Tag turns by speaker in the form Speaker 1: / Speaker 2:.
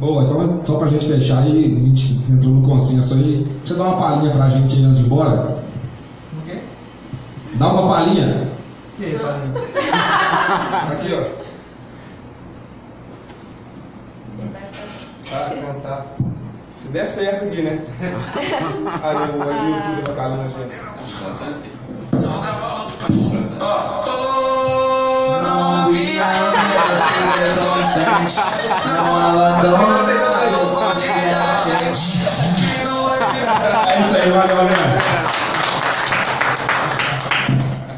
Speaker 1: Boa, então só pra gente fechar aí, a gente entrou no consenso aí. Você dá uma palhinha pra gente aí antes de ir embora?
Speaker 2: O quê?
Speaker 1: Dá uma palhinha.
Speaker 2: Que palhinha?
Speaker 1: Aqui, ó.
Speaker 3: Tá, então tá. Se der certo aqui, né? Aí o YouTube vai calando a gente.
Speaker 4: Não me não abandona o bonde da gente.
Speaker 1: É isso aí, valeu, galera.